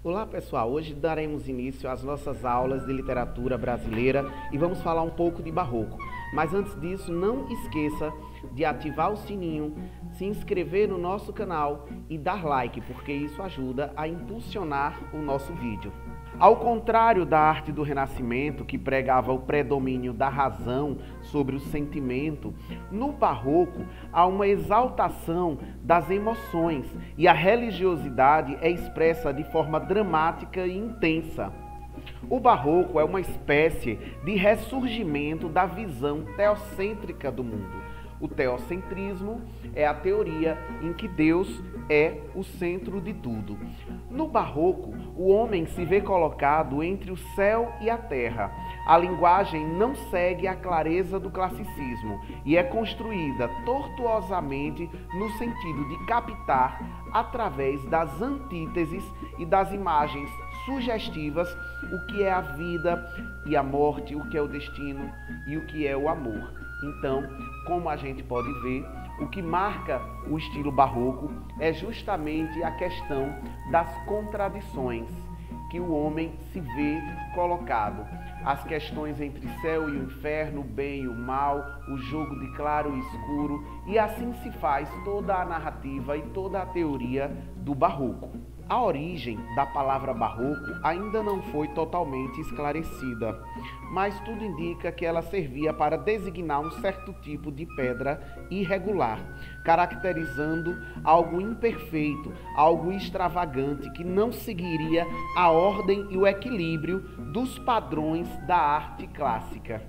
Olá pessoal, hoje daremos início às nossas aulas de literatura brasileira e vamos falar um pouco de barroco. Mas antes disso, não esqueça de ativar o sininho, se inscrever no nosso canal e dar like, porque isso ajuda a impulsionar o nosso vídeo. Ao contrário da arte do Renascimento, que pregava o predomínio da razão sobre o sentimento, no barroco há uma exaltação das emoções e a religiosidade é expressa de forma dramática e intensa. O barroco é uma espécie de ressurgimento da visão teocêntrica do mundo. O teocentrismo é a teoria em que Deus é o centro de tudo. No barroco, o homem se vê colocado entre o céu e a terra. A linguagem não segue a clareza do classicismo e é construída tortuosamente no sentido de captar, através das antíteses e das imagens sugestivas, o que é a vida e a morte, o que é o destino e o que é o amor. Então, como a gente pode ver, o que marca o estilo barroco é justamente a questão das contradições que o homem se vê colocado. As questões entre céu e o inferno, o bem e o mal, o jogo de claro e escuro, e assim se faz toda a narrativa e toda a teoria do barroco. A origem da palavra barroco ainda não foi totalmente esclarecida, mas tudo indica que ela servia para designar um certo tipo de pedra irregular, caracterizando algo imperfeito, algo extravagante, que não seguiria a ordem e o equilíbrio dos padrões da arte clássica.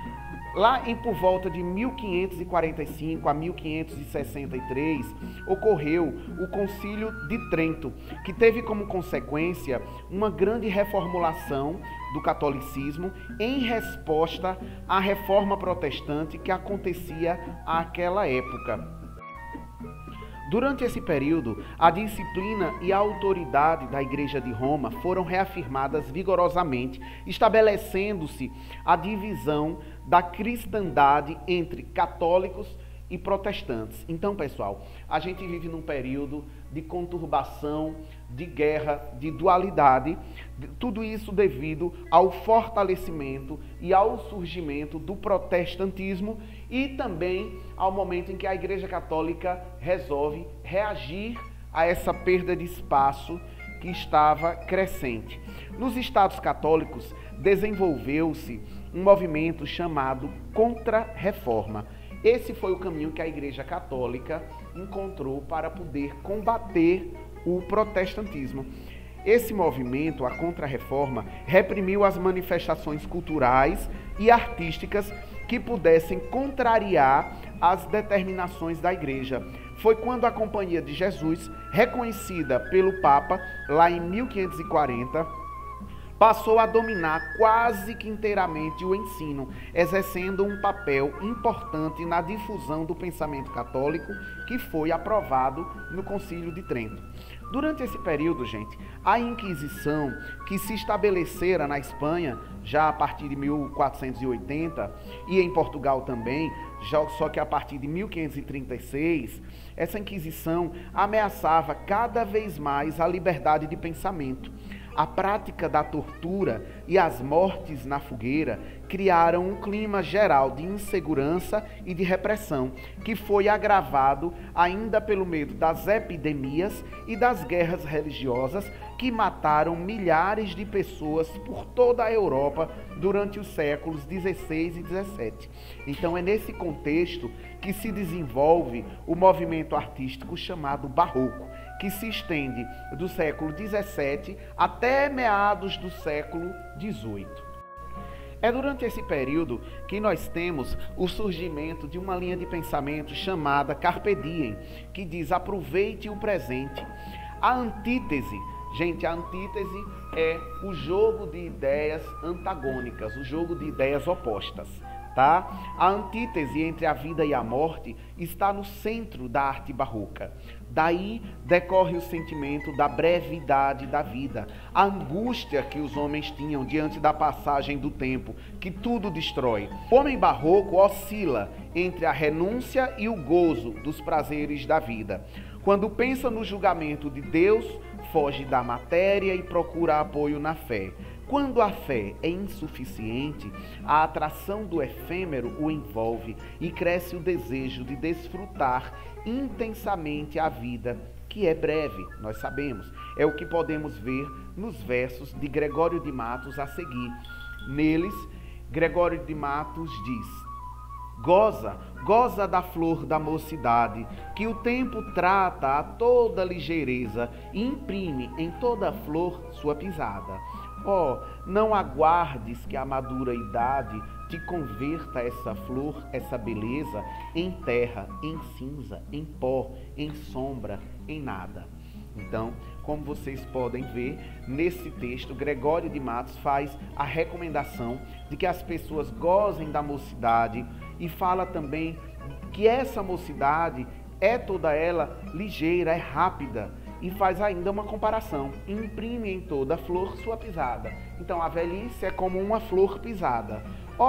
Lá em por volta de 1545 a 1563, ocorreu o Concílio de Trento, que teve como consequência uma grande reformulação do catolicismo em resposta à reforma protestante que acontecia àquela época. Durante esse período, a disciplina e a autoridade da Igreja de Roma foram reafirmadas vigorosamente, estabelecendo-se a divisão da cristandade entre católicos e protestantes. Então, pessoal, a gente vive num período de conturbação, de guerra, de dualidade, tudo isso devido ao fortalecimento e ao surgimento do protestantismo e também ao momento em que a Igreja Católica resolve reagir a essa perda de espaço que estava crescente. Nos Estados Católicos desenvolveu-se um movimento chamado Contra-Reforma. Esse foi o caminho que a Igreja Católica encontrou para poder combater o protestantismo. Esse movimento, a Contra-Reforma, reprimiu as manifestações culturais e artísticas que pudessem contrariar as determinações da Igreja. Foi quando a Companhia de Jesus, reconhecida pelo Papa lá em 1540, passou a dominar quase que inteiramente o ensino, exercendo um papel importante na difusão do pensamento católico, que foi aprovado no Concílio de Trento. Durante esse período, gente, a Inquisição, que se estabelecera na Espanha, já a partir de 1480, e em Portugal também, só que a partir de 1536, essa Inquisição ameaçava cada vez mais a liberdade de pensamento. A prática da tortura e as mortes na fogueira criaram um clima geral de insegurança e de repressão, que foi agravado ainda pelo medo das epidemias e das guerras religiosas que mataram milhares de pessoas por toda a Europa durante os séculos XVI e XVII. Então é nesse contexto que se desenvolve o movimento artístico chamado barroco, que se estende do século XVII até meados do século XVIII. É durante esse período que nós temos o surgimento de uma linha de pensamento chamada Carpe Diem, que diz: aproveite o presente. A antítese, gente, a antítese é o jogo de ideias antagônicas, o jogo de ideias opostas. Tá? A antítese entre a vida e a morte está no centro da arte barroca. Daí decorre o sentimento da brevidade da vida, a angústia que os homens tinham diante da passagem do tempo, que tudo destrói. O homem barroco oscila entre a renúncia e o gozo dos prazeres da vida. Quando pensa no julgamento de Deus, foge da matéria e procura apoio na fé. Quando a fé é insuficiente, a atração do efêmero o envolve e cresce o desejo de desfrutar intensamente a vida, que é breve, nós sabemos. É o que podemos ver nos versos de Gregório de Matos a seguir. Neles, Gregório de Matos diz: goza, goza da flor da mocidade, que o tempo trata a toda ligeireza e imprime em toda flor sua pisada. Oh, não aguardes que a madura idade te converta essa flor, essa beleza, em terra, em cinza, em pó, em sombra, em nada. Então, como vocês podem ver, nesse texto, Gregório de Matos faz a recomendação de que as pessoas gozem da mocidade e fala também que essa mocidade é toda ela ligeira, é rápida, e faz ainda uma comparação: imprime em toda flor sua pisada. Então a velhice é como uma flor pisada.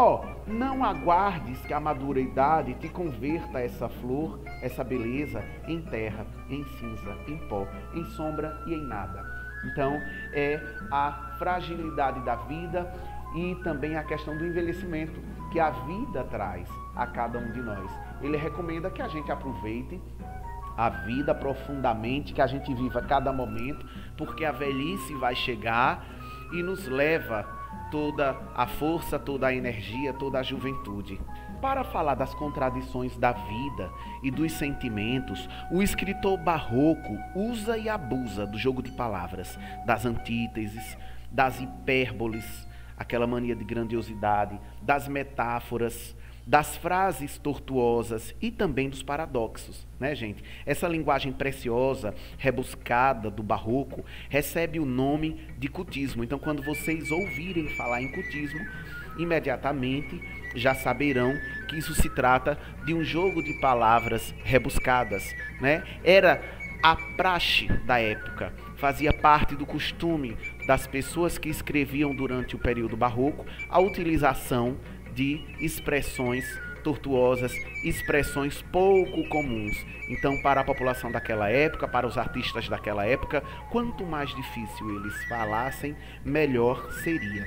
Não aguardes que a madura idade te converta essa flor, essa beleza, em terra, em cinza, em pó, em sombra e em nada. Então é a fragilidade da vida e também a questão do envelhecimento que a vida traz a cada um de nós. Ele recomenda que a gente aproveite a vida profundamente, que a gente viva cada momento, porque a velhice vai chegar e nos leva toda a força, toda a energia, toda a juventude. Para falar das contradições da vida e dos sentimentos, o escritor barroco usa e abusa do jogo de palavras, das antíteses, das hipérboles, aquela mania de grandiosidade, das metáforas, das frases tortuosas e também dos paradoxos, né, gente? Essa linguagem preciosa, rebuscada do barroco, recebe o nome de cutismo. Então, quando vocês ouvirem falar em cutismo, imediatamente já saberão que isso se trata de um jogo de palavras rebuscadas, né? Era a praxe da época, fazia parte do costume das pessoas que escreviam durante o período barroco a utilização de expressões tortuosas, expressões pouco comuns. Então, para a população daquela época, para os artistas daquela época, quanto mais difícil eles falassem, melhor seria.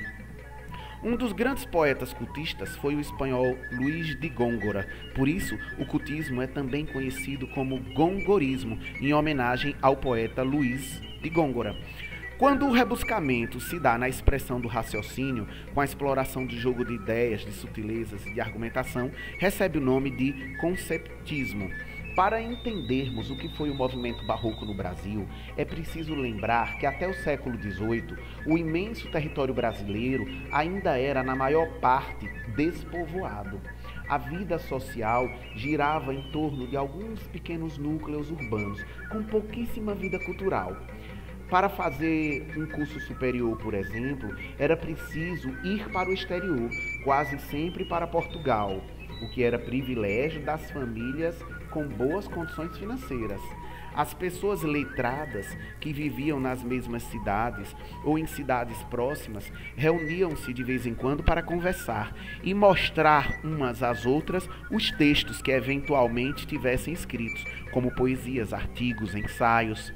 Um dos grandes poetas cultistas foi o espanhol Luís de Góngora. Por isso, o cultismo é também conhecido como gongorismo, em homenagem ao poeta Luís de Góngora. Quando o rebuscamento se dá na expressão do raciocínio, com a exploração de jogo de ideias, de sutilezas e de argumentação, recebe o nome de conceptismo. Para entendermos o que foi o movimento barroco no Brasil, é preciso lembrar que até o século XVIII, o imenso território brasileiro ainda era, na maior parte, despovoado. A vida social girava em torno de alguns pequenos núcleos urbanos, com pouquíssima vida cultural. Para fazer um curso superior, por exemplo, era preciso ir para o exterior, quase sempre para Portugal, o que era privilégio das famílias com boas condições financeiras. As pessoas letradas que viviam nas mesmas cidades ou em cidades próximas reuniam-se de vez em quando para conversar e mostrar umas às outras os textos que eventualmente tivessem escritos, como poesias, artigos, ensaios.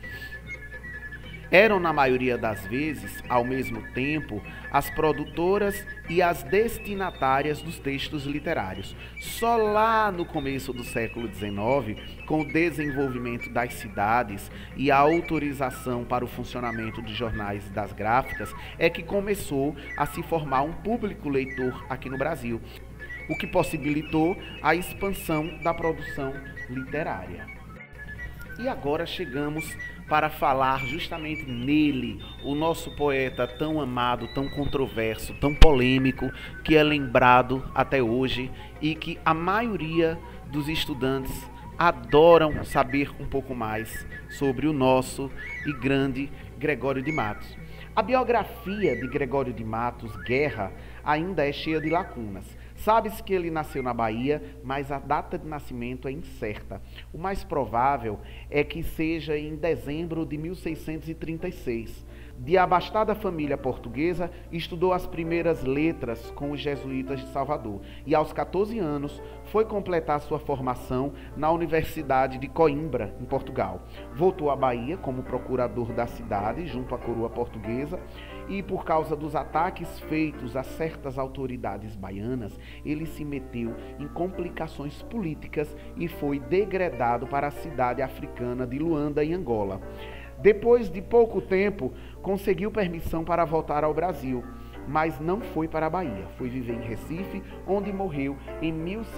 Eram, na maioria das vezes, ao mesmo tempo, as produtoras e as destinatárias dos textos literários. Só lá no começo do século XIX, com o desenvolvimento das cidades e a autorização para o funcionamento dos jornais e das gráficas, é que começou a se formar um público leitor aqui no Brasil, o que possibilitou a expansão da produção literária. E agora chegamos para falar justamente nele, o nosso poeta tão amado, tão controverso, tão polêmico, que é lembrado até hoje e que a maioria dos estudantes adoram saber um pouco mais sobre o nosso e grande Gregório de Matos. A biografia de Gregório de Matos Guerra ainda é cheia de lacunas. Sabe-se que ele nasceu na Bahia, mas a data de nascimento é incerta. O mais provável é que seja em dezembro de 1636. De abastada família portuguesa, estudou as primeiras letras com os jesuítas de Salvador e, aos 14 anos, foi completar sua formação na Universidade de Coimbra, em Portugal. Voltou à Bahia como procurador da cidade, junto à coroa portuguesa, e, por causa dos ataques feitos a certas autoridades baianas, ele se meteu em complicações políticas e foi degradado para a cidade africana de Luanda, em Angola. Depois de pouco tempo, conseguiu permissão para voltar ao Brasil, mas não foi para a Bahia. Foi viver em Recife, onde morreu em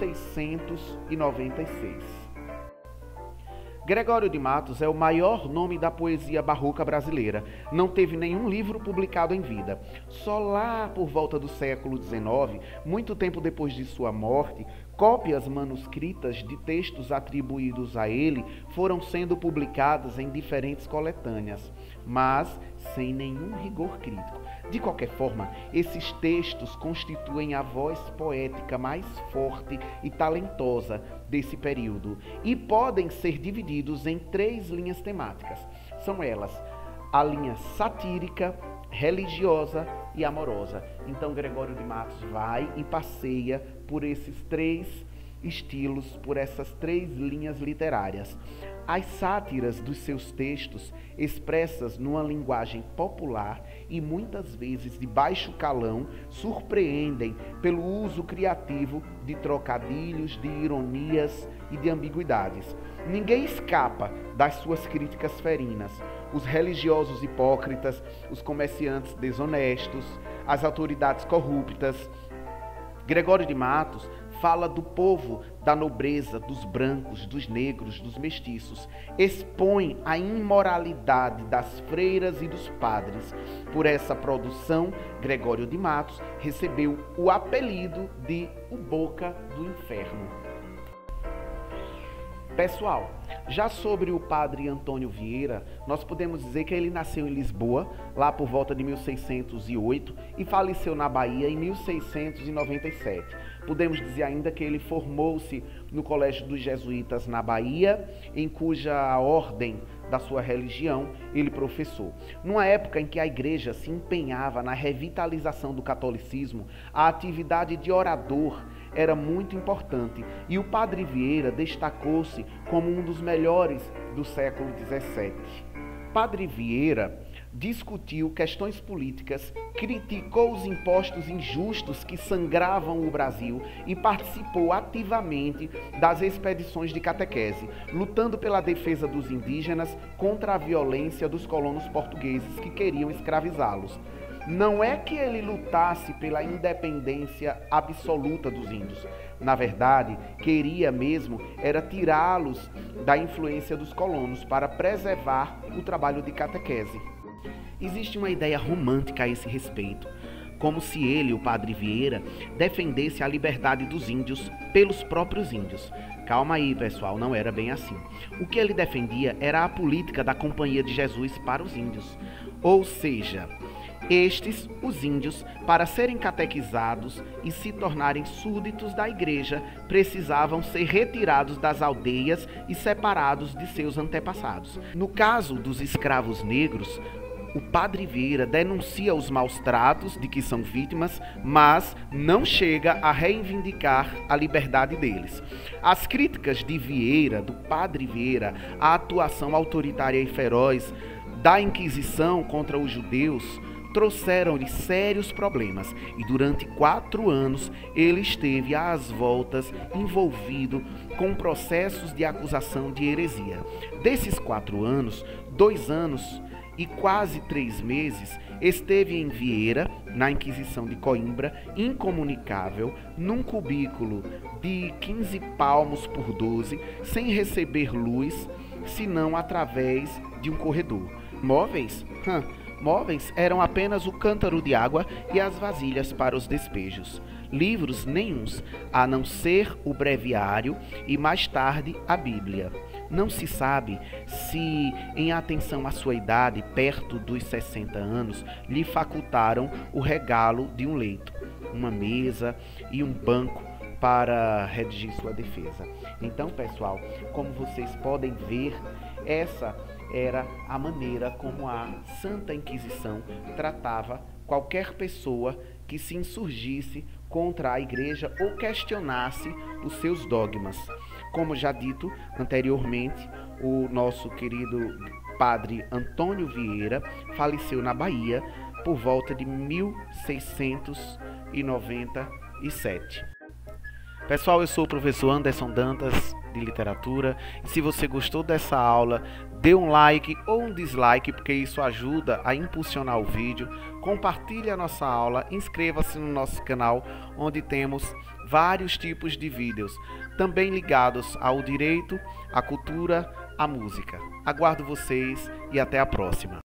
1696. Gregório de Matos é o maior nome da poesia barroca brasileira. Não teve nenhum livro publicado em vida. Só lá por volta do século XIX, muito tempo depois de sua morte, cópias manuscritas de textos atribuídos a ele foram sendo publicadas em diferentes coletâneas, mas sem nenhum rigor crítico. De qualquer forma, esses textos constituem a voz poética mais forte e talentosa desse período e podem ser divididos em 3 linhas temáticas. São elas a linha satírica, religiosa e amorosa. Então, Gregório de Matos vai e passeia por esses 3 estilos, por essas 3 linhas literárias. As sátiras dos seus textos, expressas numa linguagem popular e muitas vezes de baixo calão, surpreendem pelo uso criativo de trocadilhos, de ironias e de ambiguidades. Ninguém escapa das suas críticas ferinas. Os religiosos hipócritas, os comerciantes desonestos, as autoridades corruptas. Gregório de Matos fala do povo, da nobreza, dos brancos, dos negros, dos mestiços. Expõe a imoralidade das freiras e dos padres. Por essa produção, Gregório de Matos recebeu o apelido de o Boca do Inferno. Pessoal, já sobre o padre Antônio Vieira, nós podemos dizer que ele nasceu em Lisboa, lá por volta de 1608, e faleceu na Bahia em 1697. Podemos dizer ainda que ele formou-se no Colégio dos Jesuítas na Bahia, em cuja ordem da sua religião ele professou. Numa época em que a igreja se empenhava na revitalização do catolicismo, a atividade de orador era muito importante e o padre Vieira destacou-se como um dos melhores do século XVII. Padre Vieira discutiu questões políticas, criticou os impostos injustos que sangravam o Brasil e participou ativamente das expedições de catequese, lutando pela defesa dos indígenas contra a violência dos colonos portugueses que queriam escravizá-los. Não é que ele lutasse pela independência absoluta dos índios. Na verdade, queria mesmo era tirá-los da influência dos colonos para preservar o trabalho de catequese. Existe uma ideia romântica a esse respeito, como se ele, o padre Vieira, defendesse a liberdade dos índios pelos próprios índios. Calma aí, pessoal, não era bem assim. O que ele defendia era a política da Companhia de Jesus para os índios, ou seja, estes, os índios, para serem catequizados e se tornarem súditos da igreja, precisavam ser retirados das aldeias e separados de seus antepassados. No caso dos escravos negros, o padre Vieira denuncia os maus tratos de que são vítimas, mas não chega a reivindicar a liberdade deles. As críticas de Vieira, do padre Vieira, à atuação autoritária e feroz da Inquisição contra os judeus, trouxeram-lhe sérios problemas e durante 4 anos ele esteve às voltas envolvido com processos de acusação de heresia. Desses 4 anos, 2 anos e quase 3 meses esteve em Vieira, na Inquisição de Coimbra, incomunicável, num cubículo de 15 palmos por 12, sem receber luz, senão através de um corredor. Móveis? Móveis eram apenas o cântaro de água e as vasilhas para os despejos. Livros nenhuns, a não ser o breviário e mais tarde a Bíblia. Não se sabe se, em atenção à sua idade, perto dos 60 anos, lhe facultaram o regalo de um leito, uma mesa e um banco para redigir sua defesa. Então, pessoal, como vocês podem ver, essa era a maneira como a Santa Inquisição tratava qualquer pessoa que se insurgisse contra a igreja ou questionasse os seus dogmas. Como já dito anteriormente, o nosso querido padre Antônio Vieira faleceu na Bahia por volta de 1697. Pessoal, eu sou o professor Anderson Dantas, de literatura, e se você gostou dessa aula, dê um like ou um dislike, porque isso ajuda a impulsionar o vídeo. Compartilhe a nossa aula, inscreva-se no nosso canal, onde temos vários tipos de vídeos, também ligados ao direito, à cultura, à música. Aguardo vocês e até a próxima.